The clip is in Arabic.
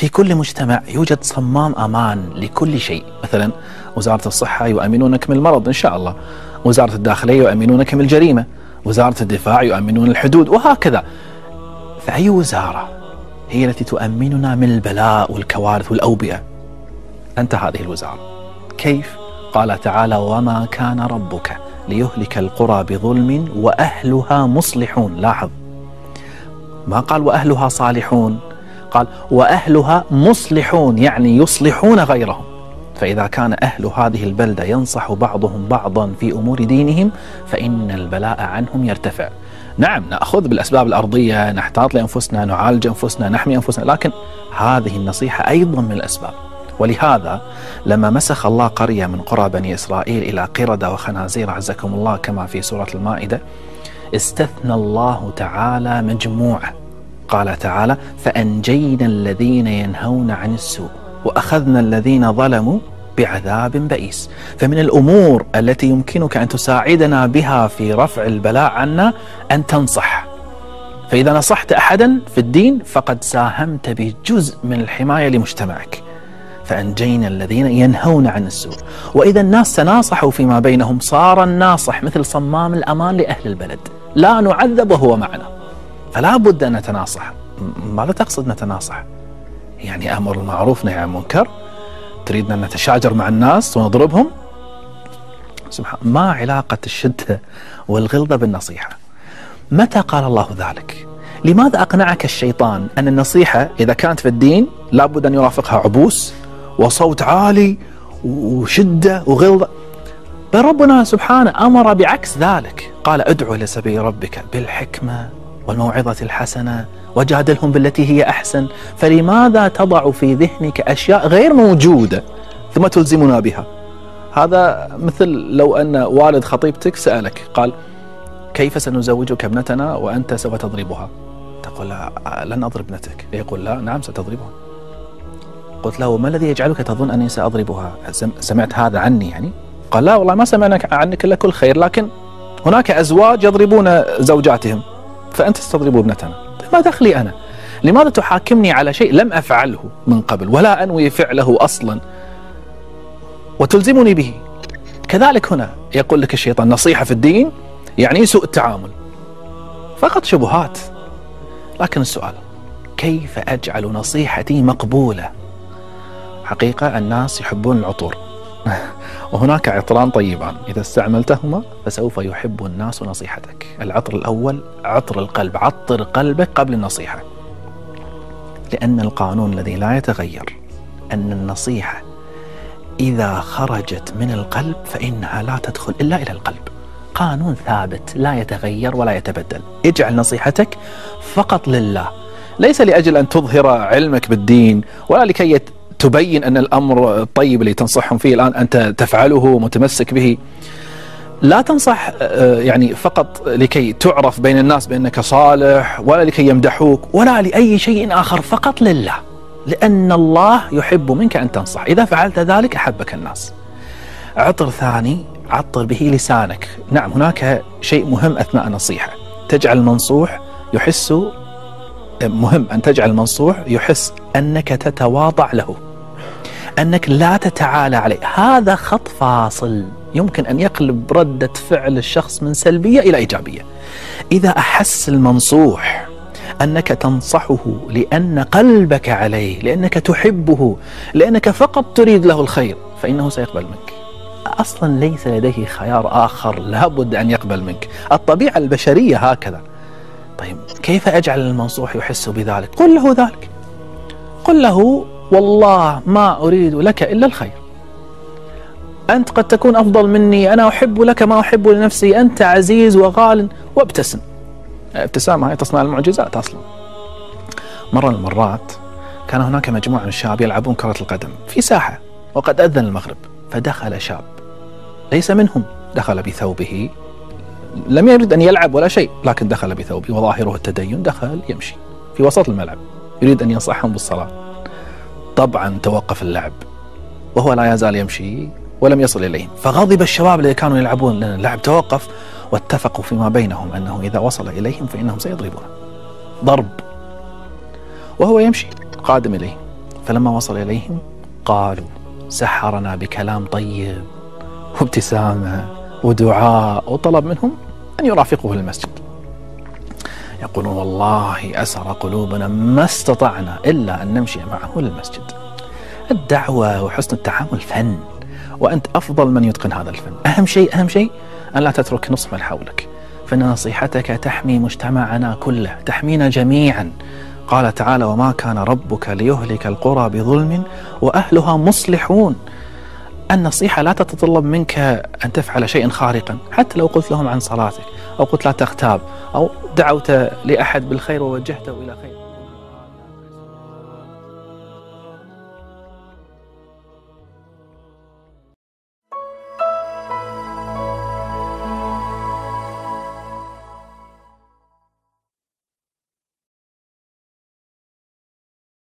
في كل مجتمع يوجد صمام أمان لكل شيء. مثلا وزارة الصحة يؤمنونك من المرض إن شاء الله، وزارة الداخلية يؤمنونك من الجريمة، وزارة الدفاع يؤمنون الحدود، وهكذا. فأي وزارة هي التي تؤمننا من البلاء والكوارث والأوبئة؟ أنت هذه الوزارة. كيف؟ قال تعالى: وما كان ربك ليهلك القرى بظلم وأهلها مصلحون. لاحظ، ما قال وأهلها صالحون، قال وأهلها مصلحون، يعني يصلحون غيرهم. فإذا كان أهل هذه البلدة ينصح بعضهم بعضا في أمور دينهم فإن البلاء عنهم يرتفع. نعم، نأخذ بالأسباب الأرضية، نحتاط لأنفسنا، نعالج أنفسنا، نحمي أنفسنا، لكن هذه النصيحة أيضا من الأسباب. ولهذا لما مسخ الله قرية من قرى بني إسرائيل إلى قردة وخنازير عزكم الله كما في سورة المائدة، استثنى الله تعالى مجموعة. قال تعالى: فأنجينا الذين ينهون عن السوء وأخذنا الذين ظلموا بعذاب بئيس. فمن الأمور التي يمكنك أن تساعدنا بها في رفع البلاء عنا أن تنصح. فإذا نصحت أحدا في الدين فقد ساهمت بجزء من الحماية لمجتمعك. فأنجينا الذين ينهون عن السوء. وإذا الناس تناصحوا فيما بينهم صار الناصح مثل صمام الأمان لأهل البلد، لا نعذب وهو معنا. فلا بد أن نتناصح. ماذا تقصد نتناصح؟ يعني أمر المعروف نهي عن المنكر؟ تريدنا أن نتشاجر مع الناس ونضربهم؟ سبحان، ما علاقة الشدة والغلظة بالنصيحة؟ متى قال الله ذلك؟ لماذا أقنعك الشيطان أن النصيحة إذا كانت في الدين لابد أن يرافقها عبوس وصوت عالي وشدة وغلظة؟ بل ربنا سبحانه أمر بعكس ذلك، قال: ادعو إلى سبيل ربك بالحكمة والموعظة الحسنة وجادلهم بالتي هي أحسن. فلماذا تضع في ذهنك أشياء غير موجودة ثم تلزمنا بها؟ هذا مثل لو أن والد خطيبتك سألك قال: كيف سنزوجك ابنتنا وأنت سوف تضربها؟ تقول: لا، لن أضرب ابنتك. يقول: لا، نعم ستضربها. قلت له: ما الذي يجعلك تظن أني سأضربها؟ سمعت هذا عني يعني؟ قال: لا والله ما سمعنا عنك إلا كل خير، لكن هناك أزواج يضربون زوجاتهم فأنت ستضرب ابنتنا. ما دخلي أنا؟ لماذا تحاكمني على شيء لم أفعله من قبل ولا أنوي فعله أصلا وتلزمني به؟ كذلك هنا يقول لك الشيطان: نصيحة في الدين يعني سوء التعامل، فقط شبهات. لكن السؤال: كيف أجعل نصيحتي مقبولة؟ حقيقة الناس يحبون العطور وهناك عطران طيبان إذا استعملتهما فسوف يحب الناس نصيحتك. العطر الأول عطر القلب، عطر قلبك قبل النصيحة، لأن القانون الذي لا يتغير أن النصيحة إذا خرجت من القلب فإنها لا تدخل إلا إلى القلب. قانون ثابت لا يتغير ولا يتبدل. اجعل نصيحتك فقط لله، ليس لأجل أن تظهر علمك بالدين ولا لكي تبين أن الأمر الطيب اللي تنصحهم فيه الآن أنت تفعله متمسك به. لا تنصح يعني فقط لكي تعرف بين الناس بأنك صالح، ولا لكي يمدحوك، ولا لأي شيء آخر، فقط لله، لأن الله يحب منك أن تنصح. إذا فعلت ذلك أحبك الناس. عطر ثاني عطر به لسانك. نعم، هناك شيء مهم أثناء النصيحة، تجعل المنصوح يحس، مهم أن تجعل المنصوح يحس أنك تتواضع له، أنك لا تتعالى عليه. هذا خط فاصل يمكن أن يقلب ردة فعل الشخص من سلبية إلى إيجابية. إذا أحس المنصوح أنك تنصحه لأن قلبك عليه، لأنك تحبه، لأنك فقط تريد له الخير، فإنه سيقبل منك. أصلا ليس لديه خيار آخر، لابد أن يقبل منك. الطبيعة البشرية هكذا. طيب كيف أجعل المنصوح يحس بذلك؟ قل له ذلك، قل له: والله ما أريد لك إلا الخير، أنت قد تكون أفضل مني، أنا أحب لك ما أحب لنفسي، أنت عزيز وغال، وابتسم. ابتسامة هي تصنع المعجزات أصلا. مرة من المرات كان هناك مجموعة من الشباب يلعبون كرة القدم في ساحة وقد أذن المغرب، فدخل شاب ليس منهم، دخل بثوبه، لم يريد أن يلعب ولا شيء، لكن دخل بثوبه وظاهره التدين، دخل يمشي في وسط الملعب يريد أن ينصحهم بالصلاة. طبعا توقف اللعب وهو لا يزال يمشي ولم يصل إليهم، فغضب الشباب الذين كانوا يلعبون لأن اللعب توقف، واتفقوا فيما بينهم أنه إذا وصل إليهم فإنهم سيضربونه ضرب، وهو يمشي قادم إليه، فلما وصل إليهم قالوا سحرنا بكلام طيب وابتسامة ودعاء، وطلب منهم أن يرافقوه في المسجد. يقولون والله أسر قلوبنا ما استطعنا إلا أن نمشي معه للمسجد. الدعوة وحسن التعامل فن، وأنت أفضل من يتقن هذا الفن. أهم شيء أن لا تترك نصف من حولك، فإن نصيحتك تحمي مجتمعنا كله، تحمينا جميعا. قال تعالى وما كان ربك ليهلك القرى بظلم وأهلها مصلحون. النصيحة لا تتطلب منك أن تفعل شيئا خارقا، حتى لو قلت لهم عن صلاتك أو قلت لا تغتاب أو دعوت لأحد بالخير ووجهته إلى خير.